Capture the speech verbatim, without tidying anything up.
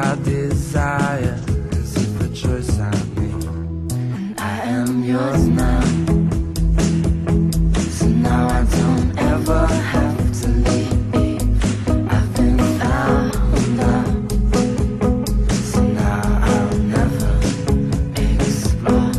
my desire is the choice I made, and I am yours now. So now I don't ever have to leave. I've been found out, so now I'll never explore.